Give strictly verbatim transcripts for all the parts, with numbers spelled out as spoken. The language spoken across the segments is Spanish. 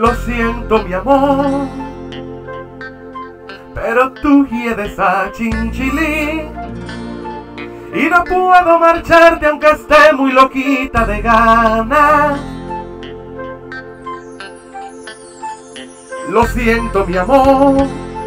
Lo siento, mi amor, pero tú hiedes a Chinchilí y no puedo marcharte aunque esté muy loquita de ganas. Lo siento, mi amor,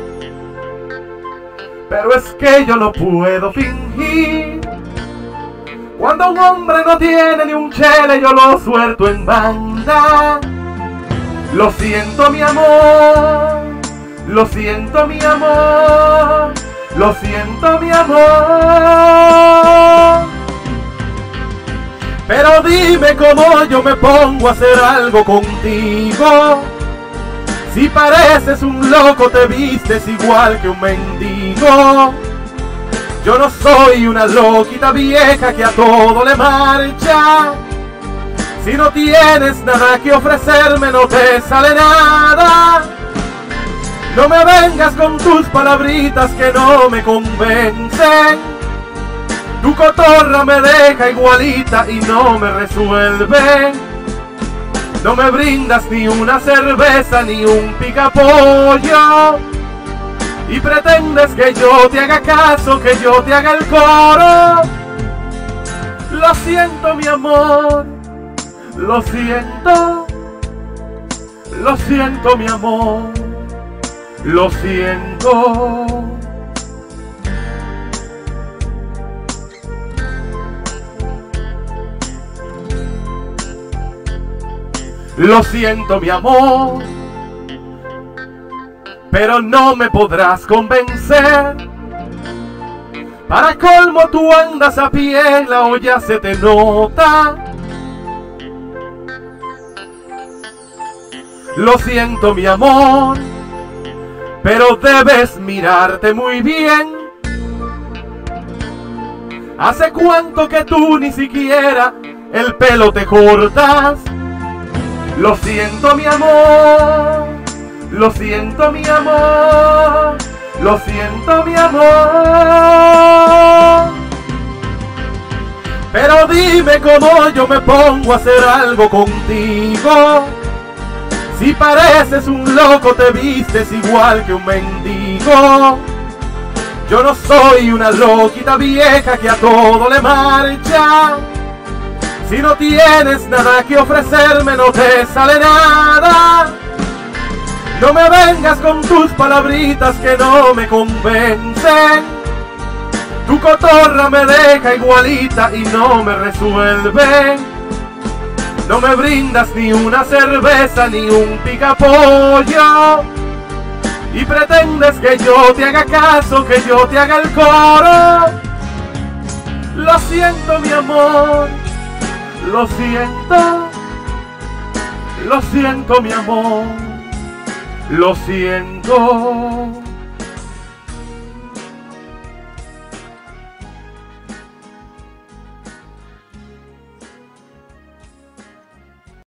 pero es que yo no puedo fingir. Cuando un hombre no tiene ni un chele, yo lo suelto en banda. Lo siento, mi amor, lo siento, mi amor, lo siento, mi amor. Pero dime cómo yo me pongo a hacer algo contigo. Si pareces un loco, te vistes igual que un mendigo. Yo no soy una loquita vieja que a todo le marcha. Si no tienes nada que ofrecerme, no te sale nada. No me vengas con tus palabritas que no me convencen. Tu cotorra me deja igualita y no me resuelve. No me brindas ni una cerveza ni un picapollo y pretendes que yo te haga caso, que yo te haga el coro. Lo siento, mi amor, lo siento, lo siento, mi amor, lo siento. Lo siento, mi amor, pero no me podrás convencer. Para colmo tú andas a pie, la olla se te nota. Lo siento, mi amor, pero debes mirarte muy bien. ¿Hace cuánto que tú ni siquiera el pelo te cortas? Lo siento, mi amor, lo siento, mi amor, lo siento, mi amor. Pero dime cómo yo me pongo a hacer algo contigo. Si pareces un loco, te vistes igual que un mendigo. Yo no soy una loquita vieja que a todo le marcha. Si no tienes nada que ofrecerme, no te sale nada. No me vengas con tus palabritas que no me convencen. Tu cotorra me deja igualita y no me resuelve. No me brindas ni una cerveza ni un picapollo y pretendes que yo te haga caso, que yo te haga el coro. Lo siento, mi amor, lo siento, lo siento, mi amor, lo siento.